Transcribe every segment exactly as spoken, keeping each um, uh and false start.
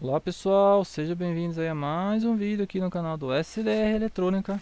Olá pessoal, sejam bem-vindos aí a mais um vídeo aqui no canal do S D R Eletrônica.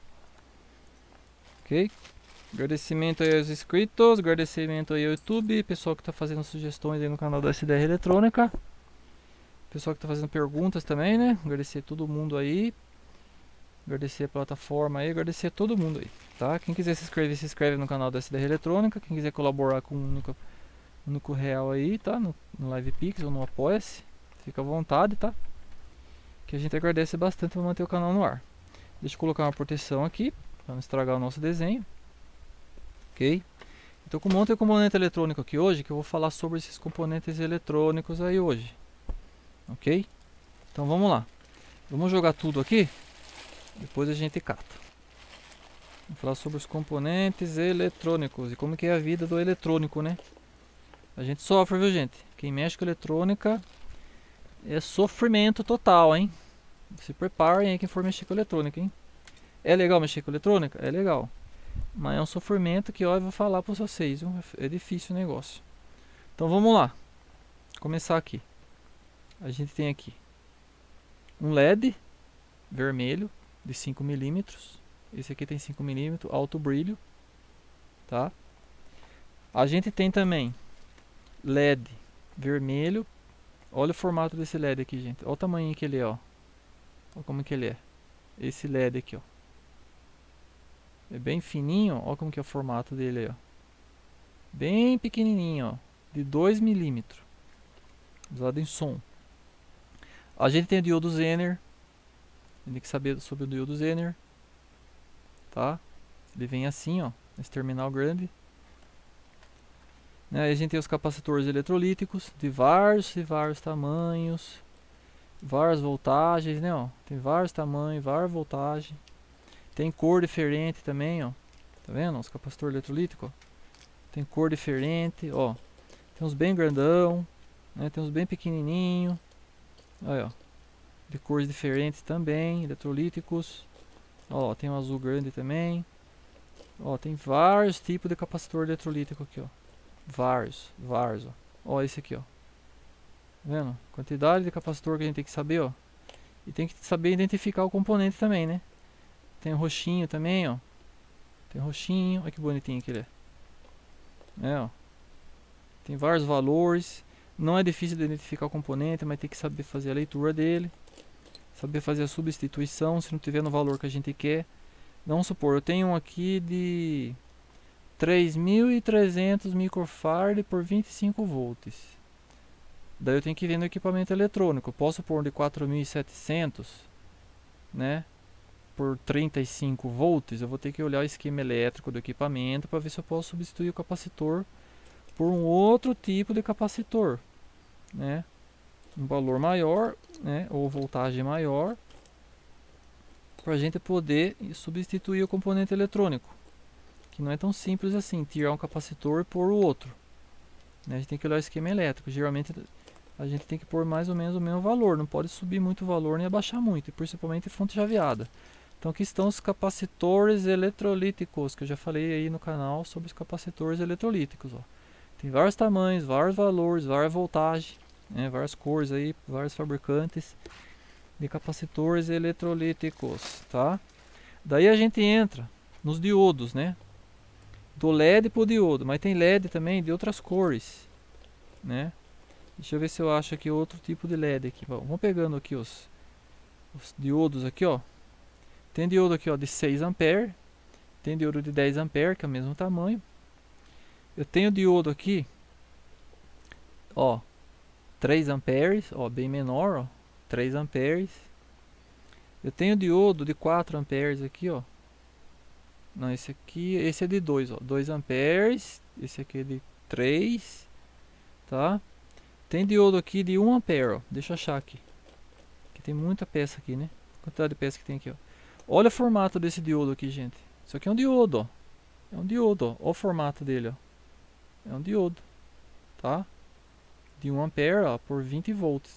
Ok? Agradecimento aí aos inscritos, agradecimento aí ao YouTube, pessoal que está fazendo sugestões aí no canal do S D R Eletrônica, pessoal que está fazendo perguntas também, né? Agradecer a todo mundo aí, agradecer a plataforma aí, agradecer a todo mundo aí, tá? Quem quiser se inscrever, se inscreve no canal do S D R Eletrônica, quem quiser colaborar com o único, único real aí, tá? No, no LivePix ou no Apoia-se, fica à vontade, tá? Que a gente agradece bastante para manter o canal no ar. Deixa eu colocar uma proteção aqui para não estragar o nosso desenho. Ok? Então com um monte de componente eletrônico aqui hoje, que eu vou falar sobre esses componentes eletrônicos aí hoje. Ok? Então vamos lá. Vamos jogar tudo aqui, depois a gente cata. Vamos falar sobre os componentes eletrônicos e como que é a vida do eletrônico, né? A gente sofre, viu gente? Quem mexe com eletrônica é sofrimento total, hein? Se preparem aí quem for mexer com eletrônica, hein? É legal mexer com eletrônica? É legal. Mas é um sofrimento que ó, eu vou falar para vocês, viu? É difícil o negócio. Então vamos lá. Começar aqui. A gente tem aqui um L E D vermelho de cinco milímetros. Esse aqui tem cinco milímetros, alto brilho, tá? A gente tem também L E D vermelho. Olha o formato desse L E D aqui, gente. Olha o tamanho que ele é, ó. Olha como que ele é. Esse L E D aqui, ó. É bem fininho, ó como que é o formato dele aí, ó. Bem pequenininho, ó. De dois milímetros. Usado em som. A gente tem o diodo Zener. Tem que saber sobre o diodo Zener. Tá? Ele vem assim, ó. Nesse terminal grande. Né? A gente tem os capacitores eletrolíticos. De vários e vários tamanhos. Várias voltagens, né? Ó. Tem vários tamanhos, várias voltagens. Tem cor diferente também, ó. Tá vendo? Os capacitores eletrolíticos, ó. Tem cor diferente, ó. Tem uns bem grandão, né? Tem uns bem pequenininho. Olha, ó. De cores diferentes também, eletrolíticos. Ó, tem um azul grande também. Ó, tem vários tipos de capacitor eletrolítico aqui, ó. Vários, vários, ó. Ó, esse aqui, ó. Tá vendo? Quantidade de capacitor que a gente tem que saber, ó. E tem que saber identificar o componente também, né? Tem o roxinho também, ó. Tem roxinho, olha que bonitinho que ele é. É, ó. Tem vários valores. Não é difícil de identificar o componente, mas tem que saber fazer a leitura dele. Saber fazer a substituição se não tiver no valor que a gente quer. Vamos supor, eu tenho um aqui de três mil e trezentos microfarad por vinte e cinco volts. Daí eu tenho que ver no equipamento eletrônico. Eu posso pôr um de quatro mil e setecentos, né? Por trinta e cinco volts. Eu vou ter que olhar o esquema elétrico do equipamento para ver se eu posso substituir o capacitor por um outro tipo de capacitor, né? Um valor maior, né? Ou voltagem maior, para a gente poder substituir o componente eletrônico, que não é tão simples assim, tirar um capacitor e pôr o outro, né? A gente tem que olhar o esquema elétrico. Geralmente a gente tem que pôr mais ou menos o mesmo valor, não pode subir muito o valor nem abaixar muito, e principalmente fonte chaveada. Então aqui estão os capacitores eletrolíticos, que eu já falei aí no canal sobre os capacitores eletrolíticos, ó. Tem vários tamanhos, vários valores, várias voltagens, né, várias cores aí, vários fabricantes de capacitores eletrolíticos, tá? Daí a gente entra nos diodos, né? Do L E D para o diodo, mas tem L E D também de outras cores, né? Deixa eu ver se eu acho aqui outro tipo de L E D aqui. Bom, vamos pegando aqui os, os diodos aqui, ó. Tem diodo aqui, ó, de seis amperes. Tem diodo de dez amperes, que é o mesmo tamanho. Eu tenho diodo aqui, ó, três amperes, ó, bem menor, ó, três amperes. Eu tenho diodo de quatro amperes aqui, ó. Não, esse aqui, esse é de dois, ó, dois amperes. Esse aqui é de três, tá? Tem diodo aqui de um ampere, ó. Deixa eu achar aqui. Que tem muita peça aqui, né? Quantidade de peça que tem aqui, ó. Olha o formato desse diodo aqui, gente. Isso aqui é um diodo, ó. É um diodo, ó. Olha o formato dele, ó. É um diodo, tá? De um ampere, ó, por vinte volts.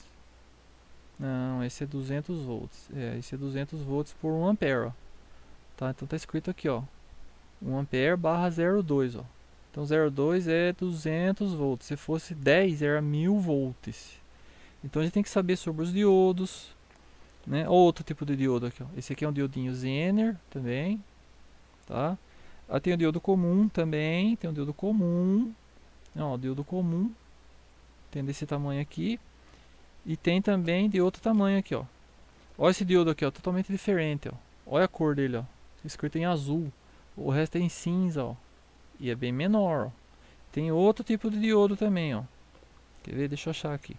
Não, esse é duzentos volts. É, esse é duzentos volts por um ampere, ó. Tá? Então tá escrito aqui, ó. um ampere barra zero vírgula dois, ó. Então zero vírgula dois é duzentos volts. Se fosse dez, era mil volts. Então a gente tem que saber sobre os diodos, né? Outro tipo de diodo aqui, ó. Esse aqui é um diodinho Zener também, tá? Aí tem o diodo comum também, tem o diodo comum, ó, o diodo comum, tem desse tamanho aqui, e tem também de outro tamanho aqui, ó. Olha esse diodo aqui, ó, totalmente diferente, ó. Olha a cor dele, ó, escrito em azul, o resto é em cinza, ó, e é bem menor, ó. Tem outro tipo de diodo também, ó. Quer ver? Deixa eu achar aqui.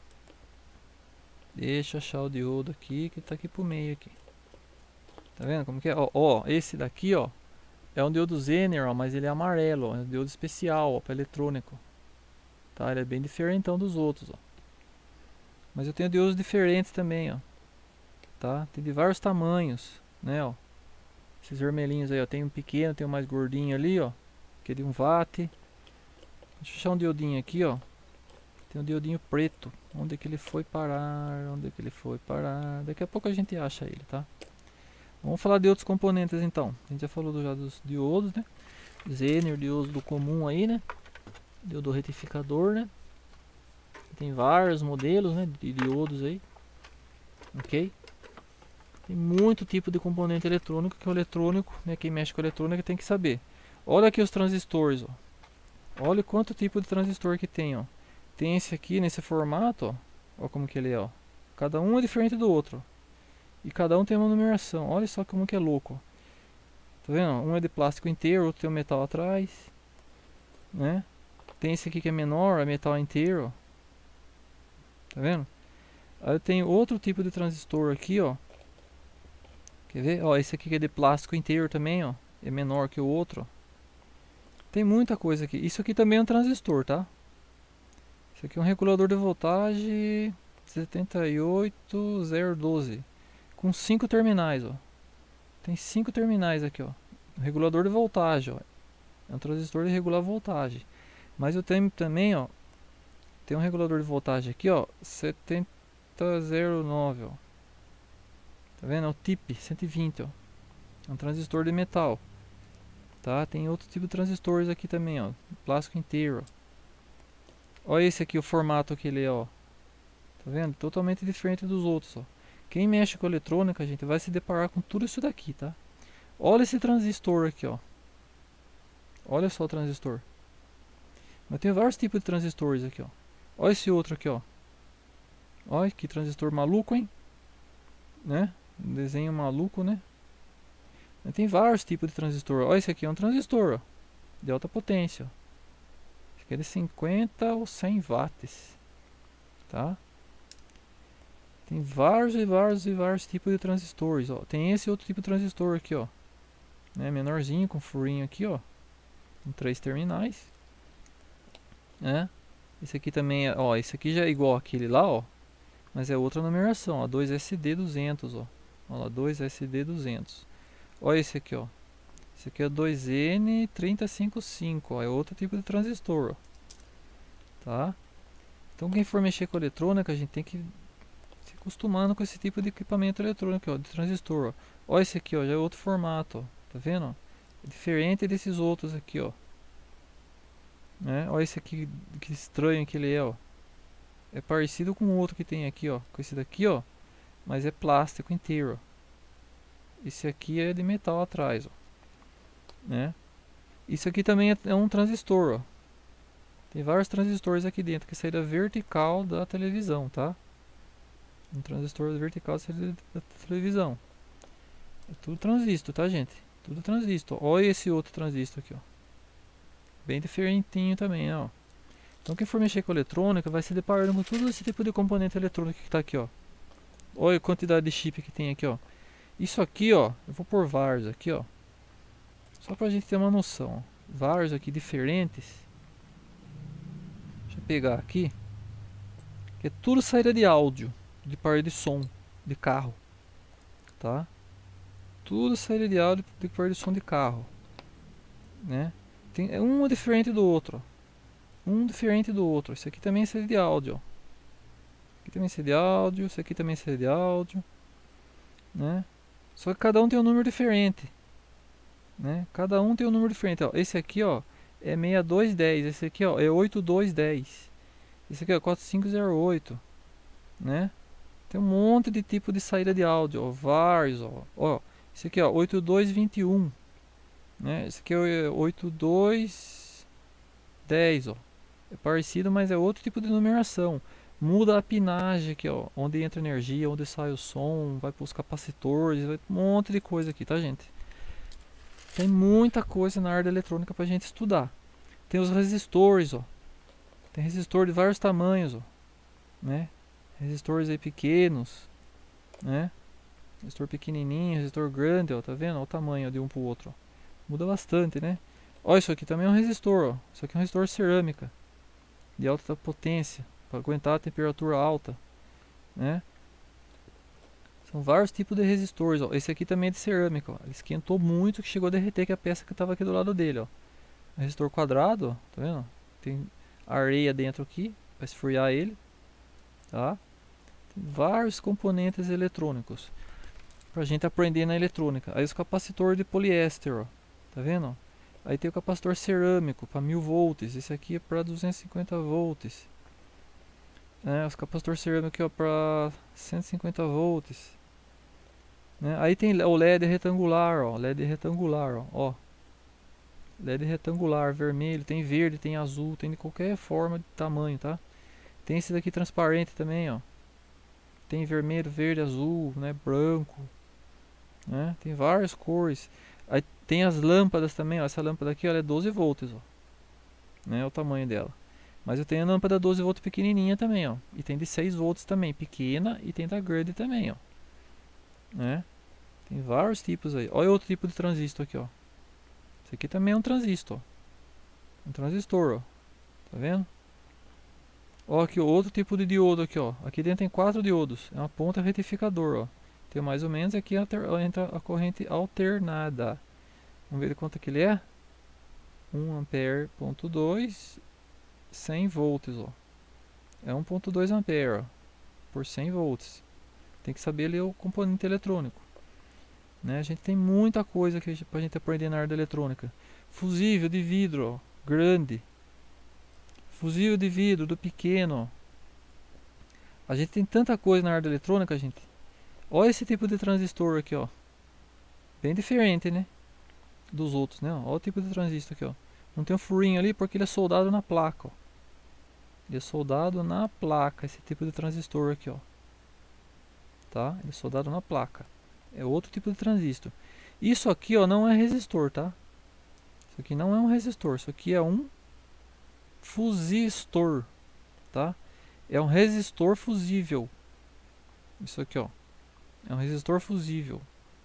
Deixa eu achar o diodo aqui, que tá aqui pro meio aqui. Tá vendo como que é? Ó, ó, esse daqui, ó, é um diodo Zener, ó, mas ele é amarelo, ó, é um diodo especial, ó, para eletrônico. Tá? Ele é bem diferentão dos outros, ó. Mas eu tenho diodos diferentes também, ó. Tá? Tem de vários tamanhos, né, ó. Esses vermelhinhos aí, ó, tem um pequeno, tem um mais gordinho ali, ó, que é de um watt. Deixa eu achar um diodinho aqui, ó. Tem um diodinho preto. Onde é que ele foi parar? Onde é que ele foi parar? Daqui a pouco a gente acha ele, tá? Vamos falar de outros componentes então. A gente já falou do, já dos diodos, né? Zener, diodo do comum aí, né? Diodo retificador, né? Tem vários modelos, né, de diodos aí. Ok? Tem muito tipo de componente eletrônico que o eletrônico, né, quem mexe com eletrônica tem que saber. Olha aqui os transistores, ó. Olha quanto tipo de transistor que tem, ó. Tem esse aqui nesse formato, ó. Olha como que ele é, ó. Cada um é diferente do outro. E cada um tem uma numeração. Olha só como que é louco, ó. Tá vendo? Um é de plástico inteiro, outro tem um metal atrás, né? Tem esse aqui que é menor, é metal inteiro, ó. Tá vendo? Aí eu tenho outro tipo de transistor aqui, ó. Quer ver? Ó, esse aqui que é de plástico inteiro também, ó. É menor que o outro, ó. Tem muita coisa aqui. Isso aqui também é um transistor, tá? Isso aqui é um regulador de voltagem setenta e oito zero doze com cinco terminais, ó. Tem cinco terminais aqui, ó. Um regulador de voltagem, ó. É um transistor de regular voltagem. Mas eu tenho também, ó, tem um regulador de voltagem aqui, ó, setenta zero nove, ó. Tá vendo? É o T I P cento e vinte, ó. É um transistor de metal. Tá? Tem outro tipo de transistores aqui também, ó. Plástico inteiro, ó. Olha esse aqui, o formato que ele é, ó. Tá vendo? Totalmente diferente dos outros, ó. Quem mexe com eletrônica, gente, vai se deparar com tudo isso daqui, tá? Olha esse transistor aqui, ó. Olha só o transistor. Mas tem vários tipos de transistores aqui, ó. Olha esse outro aqui, ó. Olha que transistor maluco, hein? Né? Um desenho maluco, né? Mas tem vários tipos de transistor. Olha, esse aqui é um transistor, ó, de alta potência, ó. Esse aqui é de cinquenta ou cem watts, tá? Tem vários e vários e vários tipos de transistores, ó. Tem esse outro tipo de transistor aqui, ó, né? Menorzinho, com furinho aqui, ó, com três terminais, né? Esse aqui também é, ó, esse aqui já é igual aquele lá, ó, mas é outra numeração, ó, dois S D duzentos, ó. Olha lá, dois S D duzentos. Olha esse aqui, ó. Esse aqui é dois N três cinco cinco, ó. É outro tipo de transistor, ó. Tá? Então quem for mexer com eletrônica, a gente tem que se acostumando com esse tipo de equipamento eletrônico, ó, de transistor, ó. Olha esse aqui, ó, já é outro formato, ó. Tá vendo? É diferente desses outros aqui, ó. Né? Olha esse aqui, que estranho que ele é, ó. É parecido com o outro que tem aqui, ó. Com esse daqui, ó. Mas é plástico inteiro, ó. Esse aqui é de metal atrás, ó, né? Isso aqui também é, é um transistor, ó. Tem vários transistores aqui dentro, que é saída vertical da televisão, tá? Um transistor vertical da saída da televisão. É tudo transistor, tá, gente? Tudo transistor. Olha esse outro transistor aqui, ó. Bem diferentinho também, ó. Então quem for mexer com eletrônica vai se deparando com todo esse tipo de componente eletrônico que tá aqui, ó. Olha a quantidade de chip que tem aqui, ó. Isso aqui, ó, eu vou pôr vários aqui, ó, só pra gente ter uma noção, ó. Vários aqui diferentes. Deixa eu pegar aqui, que é tudo saída de áudio, de par de som, de carro, tá? Tudo saída de áudio de par de som de carro, né? Tem, é um diferente do outro, ó. Um diferente do outro. Esse aqui também é saída de áudio, ó. Aqui também é saída de áudio, esse aqui também é saída de áudio, né? Só que cada um tem um número diferente, né? Cada um tem um número diferente, ó. Esse aqui, ó, é sessenta e dois dez. Esse aqui, ó, é oitenta e dois dez. Esse aqui é quatro cinco zero oito. né? Tem um monte de tipo de saída de áudio, ó, vários, ó. Ó, esse aqui, ó, oito dois vinte e um, né? Esse aqui é oito dois dez, ó. É parecido, mas é outro tipo de numeração. Muda a pinagem aqui, ó, onde entra energia, onde sai o som, vai para os capacitores, vai um monte de coisa aqui, tá, gente? Tem muita coisa na área da eletrônica pra gente estudar. Tem os resistores, ó. Tem resistor de vários tamanhos, ó, né? Resistores aí pequenos, né? Resistor pequenininho, resistor grande, ó, tá vendo? Olha o tamanho de um pro outro, ó. Muda bastante, né? Ó, isso aqui também é um resistor, ó. Isso aqui é um resistor cerâmica de alta potência para aguentar a temperatura alta, né? São vários tipos de resistores, ó. Esse aqui também é de cerâmica, ó. Ele esquentou muito que chegou a derreter, que é a peça que estava aqui do lado dele, ó. Um resistor quadrado, ó, tá vendo? Tem areia dentro aqui para esfriar ele, tá? Tem vários componentes eletrônicos pra gente aprender na eletrônica. Aí os capacitores de poliéster, ó, tá vendo? Aí tem o capacitor cerâmico para mil volts. Esse aqui é para duzentos e cinquenta volts. É, os capacitores cerâmicos para cento e cinquenta volts. Né? Aí tem o L E D retangular, ó, L E D retangular, ó, ó. L E D retangular, vermelho, tem verde, tem azul, tem de qualquer forma de tamanho, tá? Tem esse daqui transparente também, ó. Tem vermelho, verde, azul, né, branco, né? Tem várias cores. Aí tem as lâmpadas também, ó. Essa lâmpada aqui, ó, ela é doze volts, ó. Né, o tamanho dela. Mas eu tenho a lâmpada doze volts pequenininha também, ó. E tem de seis volts também, pequena, e tem da grande também, ó. Né? Tem vários tipos aí. Olha outro tipo de transistor aqui, ó. Esse aqui também é um transistor, ó. Um transistor, ó. Tá vendo? Ó, aqui outro tipo de diodo aqui, ó. Aqui dentro tem quatro diodos. É uma ponta retificador, ó. Tem mais ou menos aqui entra a corrente alternada. Vamos ver quanto que ele é. um ampere ponto dois, cem volts, ó. É um ponto dois ampere, ó, por cem volts. Tem que saber ler o componente eletrônico, né? A gente tem muita coisa que pra gente aprender na área da eletrônica. Fusível de vidro, ó, grande. Fusível de vidro do pequeno, ó. A gente tem tanta coisa na área da eletrônica, gente. Olha esse tipo de transistor aqui, ó. Bem diferente, né? Dos outros, né? Olha o tipo de transistor aqui, ó. Não tem um furinho ali porque ele é soldado na placa, ó. Ele é soldado na placa, esse tipo de transistor aqui, ó. Tá? Ele é soldado na placa. É outro tipo de transistor. Isso aqui, ó, não é resistor, tá? Isso aqui não é um resistor, isso aqui é um fusistor, tá? É um resistor fusível. Isso aqui, ó, é um resistor fusível,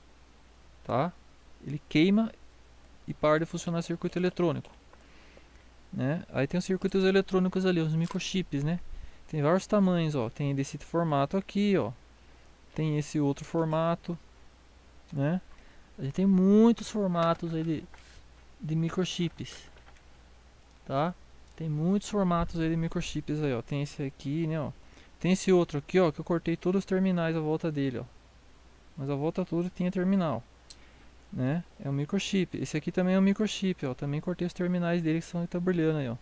tá? Ele queima e para de funcionar circuito eletrônico, né? Aí tem os circuitos eletrônicos ali, os microchips, né? Tem vários tamanhos, ó. Tem desse formato aqui, ó. Tem esse outro formato, né? A gente tem muitos formatos aí de, de microchips, tá? Tem muitos formatos aí de microchips aí, ó. Tem esse aqui, né, ó. Tem esse outro aqui, ó, que eu cortei todos os terminais à volta dele, ó. Mas a volta toda tinha terminal, né? É um microchip. Esse aqui também é um microchip, ó. Também cortei os terminais dele que são tá brilhando aí, ó.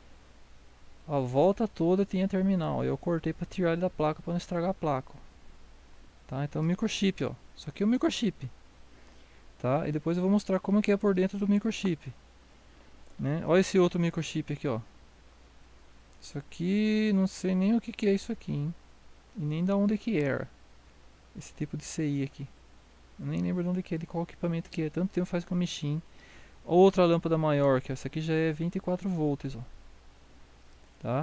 A volta toda tinha terminal. Eu cortei para tirar ele da placa para não estragar a placa, ó. Tá? Então microchip, ó. Isso aqui é um microchip, tá? E depois eu vou mostrar como que é por dentro do microchip, né? Olha esse outro microchip aqui, ó. Isso aqui, não sei nem o que que é isso aqui, hein? E nem da onde que era esse tipo de C I aqui. Eu nem lembro de onde que é, de qual equipamento que é. Tanto tempo faz que eu mexi. Outra lâmpada maior, que essa aqui já é vinte e quatro volts, ó. Tá?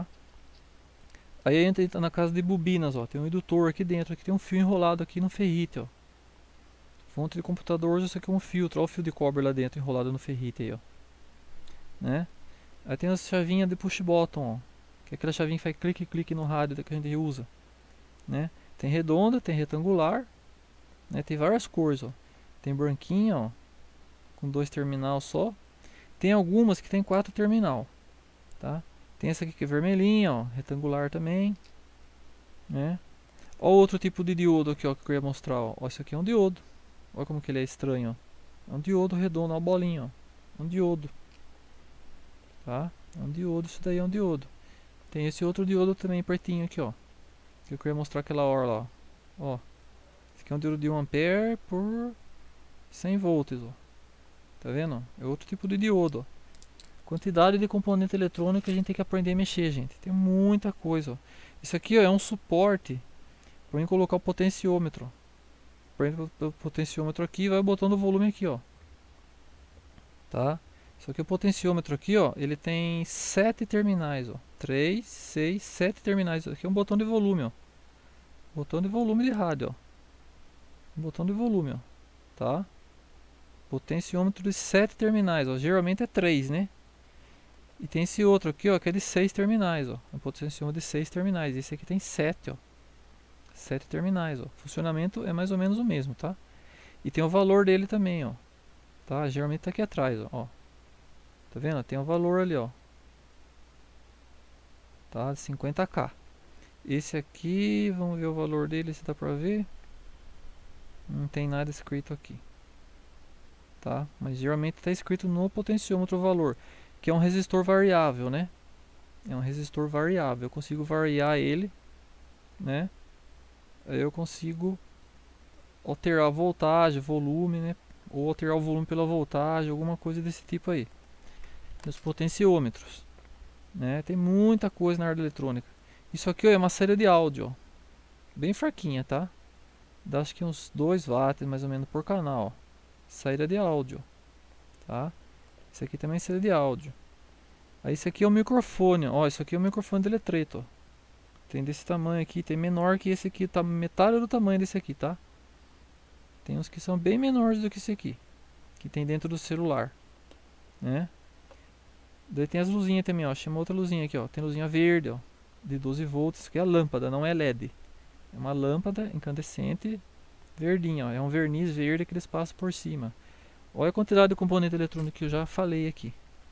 Aí entra na casa de bobinas, ó. Tem um indutor aqui dentro, aqui tem um fio enrolado aqui no ferrite, ó. Fonte de computador, isso aqui é um filtro, ó, o fio de cobre lá dentro enrolado no ferrite aí, ó. Né? Aí tem as chavinhas de push button, ó. Que é aquela chavinha que faz clique clique no rádio que a gente usa, né? Tem redonda, tem retangular, né? Tem várias cores, ó. Tem branquinha, ó, com dois terminal só. Tem algumas que tem quatro terminal, tá? Tem essa aqui que é vermelhinha, ó, retangular também, né? Ó, outro tipo de diodo aqui, ó, que eu ia mostrar, ó. Ó, isso aqui é um diodo. Olha como que ele é estranho, ó. É um diodo redondo, ó, a bolinha, ó. Um diodo, tá? É um diodo, isso daí é um diodo. Tem esse outro diodo também pertinho aqui, ó. Que eu queria mostrar aquela hora lá, ó. Esse aqui é um diodo de um ampere por cem volts, ó. Tá vendo? É outro tipo de diodo, ó. Quantidade de componente eletrônico que a gente tem que aprender a mexer, gente. Tem muita coisa, ó. Isso aqui, ó, é um suporte para eu colocar o potenciômetro. Prende o potenciômetro aqui e vai botando o volume aqui, ó. Tá? Só que o potenciômetro aqui, ó, ele tem sete terminais, ó. três, seis, sete terminais. Aqui é um botão de volume, ó. Botão de volume de rádio, ó. Um botão de volume, ó. Tá? Potenciômetro de sete terminais, ó. Geralmente é três, né? E tem esse outro aqui, ó, que é de seis terminais, ó. Um potenciômetro de seis terminais. Esse aqui tem sete, ó. sete terminais, ó. O funcionamento é mais ou menos o mesmo, tá? E tem o valor dele também, ó. Tá? Geralmente tá aqui atrás, ó. Tá vendo? Tem o valor ali, ó. Tá? cinquenta K. Esse aqui, vamos ver o valor dele, se dá pra ver. Não tem nada escrito aqui. Tá? Mas geralmente tá escrito no potenciômetro o valor, que é um resistor variável, né? É um resistor variável. Eu consigo variar ele, né? Aí eu consigo alterar a voltagem, volume, né? Ou alterar o volume pela voltagem, alguma coisa desse tipo aí. Os potenciômetros, né? Tem muita coisa na área eletrônica. Isso aqui, ó, é uma série de áudio, ó. Bem fraquinha, tá? Dá acho que uns dois watts mais ou menos por canal, ó. Saída de áudio, tá? Isso aqui também é saída de áudio. Aí isso aqui é o microfone, ó. Isso aqui é o microfone de eletreto, ó. Tem desse tamanho aqui, tem menor que esse aqui, tá metade do tamanho desse aqui, tá? Tem uns que são bem menores do que esse aqui, que tem dentro do celular, né? Daí tem as luzinhas também, ó. Chama outra luzinha aqui, ó. Tem luzinha verde, ó, de doze volts. Isso aqui é a lâmpada, não é L E D. É uma lâmpada incandescente verdinha, ó. É um verniz verde que eles passam por cima. Olha a quantidade de componente eletrônico que eu já falei aqui.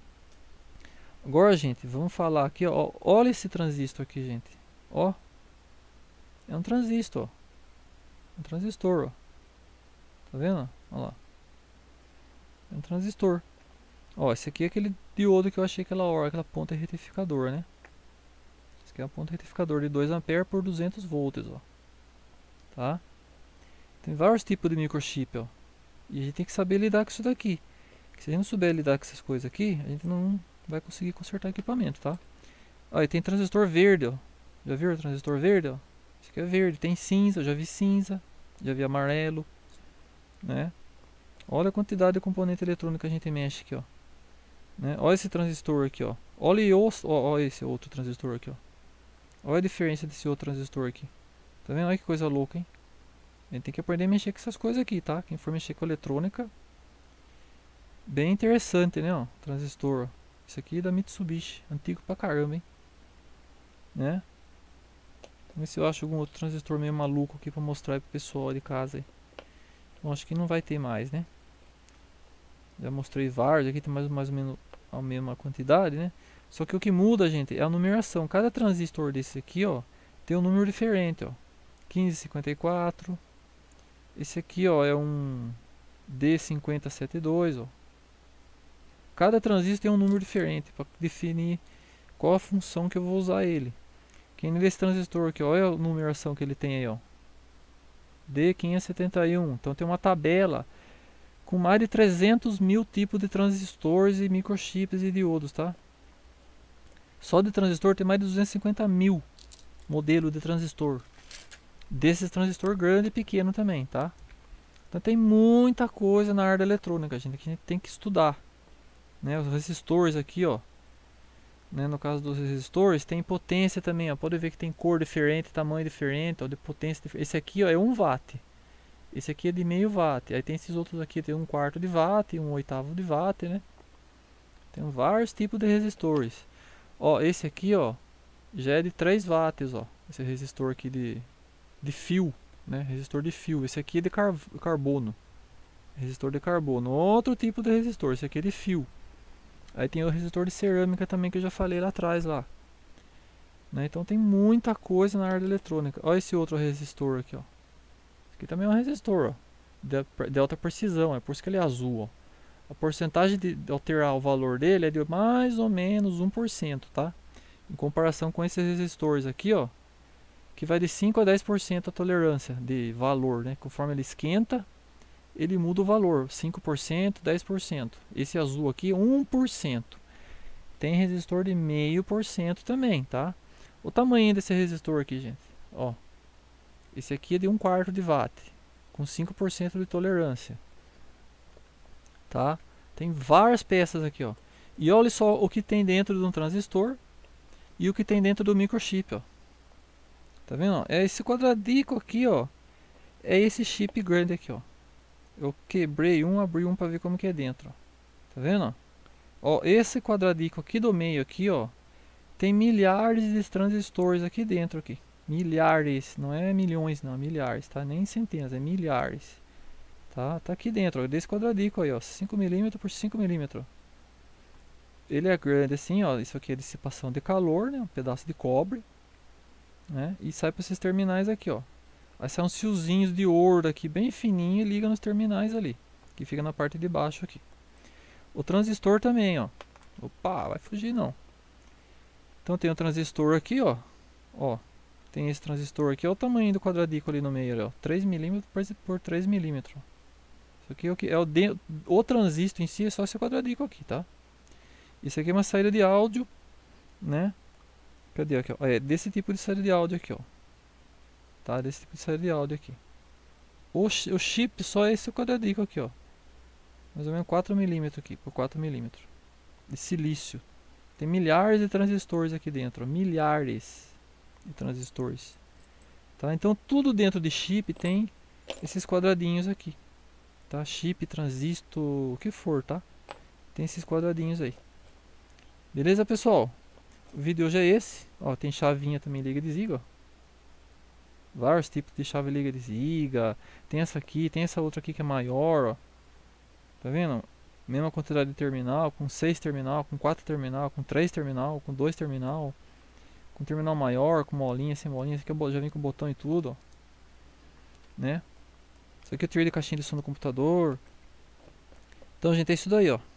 Agora, gente, vamos falar aqui, ó. Olha esse transistor aqui, gente. Ó. É um transistor, ó. Um transistor, ó. Tá vendo? Olha lá. É um transistor. Ó, esse aqui é aquele diodo que eu achei aquela hora, aquela ponta retificador, né? Esse aqui é a ponta retificador de dois amperes por duzentos volts, ó. Tá? Tem vários tipos de microchip, ó. E a gente tem que saber lidar com isso daqui. Porque se a gente não souber lidar com essas coisas aqui, a gente não vai conseguir consertar equipamento, tá? Ó, e tem transistor verde, ó. Já viu o transistor verde, ó? Esse aqui é verde. Tem cinza, eu já vi cinza. Já vi amarelo, né? Olha a quantidade de componente eletrônico que a gente mexe aqui, ó. Né? Olha esse transistor aqui, ó. Olha, ó, ó esse outro transistor aqui, ó. Olha a diferença desse outro transistor aqui. Tá vendo? Olha que coisa louca, hein? A gente tem que aprender a mexer com essas coisas aqui, tá? Quem for mexer com eletrônica, bem interessante, né? Ó, transistor. Isso aqui é da Mitsubishi, antigo pra caramba, hein? Né? Vamos ver se eu acho algum outro transistor meio maluco aqui pra mostrar aí pro pessoal de casa aí. Então, acho que não vai ter mais, né? Já mostrei vários, aqui tem mais, mais ou menos a mesma quantidade, né? Só que o que muda, gente, é a numeração. Cada transistor desse aqui, ó, tem um número diferente, ó. quinze cinquenta e quatro. Esse aqui, ó, é um D cinquenta setenta e dois, ó. Cada transistor tem um número diferente para definir qual a função que eu vou usar ele. Quem nesse transistor aqui, ó, olha a numeração que ele tem aí, ó. D quinhentos e setenta e um. Então tem uma tabela com mais de trezentos mil tipos de transistores e microchips e diodos, tá? Só de transistor tem mais de duzentos e cinquenta mil modelos de transistor. Desses transistor grande e pequeno também, tá? Então tem muita coisa na área eletrônica, gente, que a gente tem que estudar, né? Os resistores aqui, ó, né? No caso dos resistores tem potência também, ó. Pode ver que tem cor diferente, tamanho diferente, ó, de potência diferente. Esse aqui, ó, é um watt. Esse aqui é de meio watt. Aí tem esses outros aqui, tem um quarto de watt, um oitavo de watt, né? Tem vários tipos de resistores. Ó, esse aqui, ó, já é de três watts, ó. Esse resistor aqui de, de fio, né? Resistor de fio. Esse aqui é de car carbono. Resistor de carbono. Outro tipo de resistor. Esse aqui é de fio. Aí tem o resistor de cerâmica também que eu já falei lá atrás lá. Né? Então tem muita coisa na área eletrônica. Olha esse outro resistor aqui, ó. Esse aqui também é um resistor, ó, de, de alta precisão. É por isso que ele é azul, ó. A porcentagem de, de alterar o valor dele é de mais ou menos um por cento, tá? Em comparação com esses resistores aqui, ó, que vai de cinco a dez por cento a tolerância de valor, né? Conforme ele esquenta, ele muda o valor, cinco por cento, dez por cento. Esse azul aqui, um por cento. Tem resistor de meio por cento também, tá? O tamanho desse resistor aqui, gente, ó. Esse aqui é de um quarto de watt, com cinco por cento de tolerância, tá? Tem várias peças aqui, ó. E olha só o que tem dentro de um transistor e o que tem dentro do microchip, ó. Tá vendo? Ó? É esse quadradico aqui, ó. É esse chip grande aqui, ó. Eu quebrei um, abri um para ver como que é dentro, ó. Tá vendo? Ó, esse quadradico aqui do meio aqui, ó, tem milhares de transistores aqui dentro aqui. Milhares, não é milhões, não, milhares, tá? Nem centenas, é milhares. Tá? Tá aqui dentro, ó, desse quadradico aí, ó, cinco milímetros por cinco milímetros. Ele é grande assim, ó, isso aqui é dissipação de calor, né? Um pedaço de cobre, né? E sai para esses terminais aqui, ó. Aí sai uns fiozinhos de ouro aqui, bem fininho, e liga nos terminais ali, que fica na parte de baixo aqui. O transistor também, ó. Opa, vai fugir não. Então tem o transistor aqui, ó. Ó, tem esse transistor aqui, olha o tamanho do quadradico ali no meio, ó, três milímetros por três milímetros. Isso aqui é o, que é o, de, o transistor em si, é só esse quadradico aqui, tá? Isso aqui é uma saída de áudio, né? Cadê aqui, ó? É desse tipo de saída de áudio aqui, ó. Tá? Desse tipo de saída de áudio aqui. O, o chip só é esse quadradico aqui, ó. Mais ou menos quatro milímetros aqui, por quatro milímetros. De silício. Tem milhares de transistores aqui dentro, ó. Milhares de transistores. Tá? Então tudo dentro de chip tem esses quadradinhos aqui. Tá? Chip, transistor, o que for, tá? Tem esses quadradinhos aí. Beleza, pessoal? O vídeo hoje é esse. Ó, tem chavinha também, liga e desliga, ó. Vários tipos de chave liga e desliga. Tem essa aqui, tem essa outra aqui que é maior, ó. Tá vendo? Mesma quantidade de terminal, com seis terminal, com quatro terminal, com três terminal, com dois terminal, com terminal maior, com molinha, sem molinha. Esse aqui já vem com botão e tudo, ó. Né? Isso aqui eu tirei de caixinha de som do computador. Então, gente, é isso daí, ó.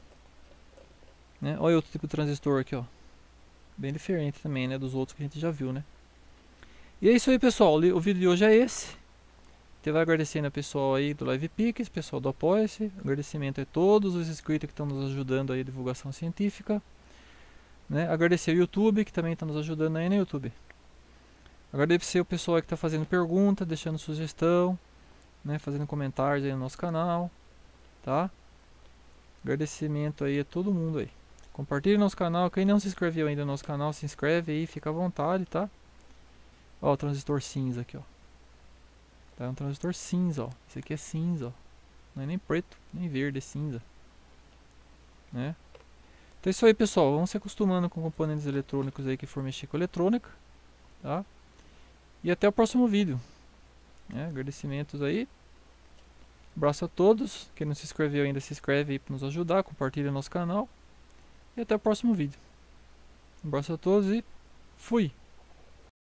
Né? Olha outro tipo de transistor aqui, ó. Bem diferente também, né? Dos outros que a gente já viu, né? E é isso aí, pessoal. O vídeo de hoje é esse. Te vai agradecendo a pessoal aí do LivePix, pessoal do Apoia-se. Agradecimento a todos os inscritos que estão nos ajudando aí na divulgação científica. Né? Agradecer o YouTube, que também está nos ajudando aí no YouTube. Agradecer o pessoal aí que está fazendo pergunta, deixando sugestão, né? Fazendo comentários aí no nosso canal. Tá? Agradecimento aí a todo mundo aí. Compartilhe nosso canal. Quem não se inscreveu ainda no nosso canal, se inscreve aí, fica à vontade, tá? Ó, o transistor cinza aqui, ó. Tá, é um transistor cinza, ó. Esse aqui é cinza, ó. Não é nem preto, nem verde, é cinza. Né? Então é isso aí, pessoal. Vamos se acostumando com componentes eletrônicos aí que for mexer com eletrônica, tá? E até o próximo vídeo. Né? Agradecimentos aí. Abraço a todos. Quem não se inscreveu ainda, se inscreve aí para nos ajudar. Compartilha nosso canal. E até o próximo vídeo. Um abraço a todos e fui!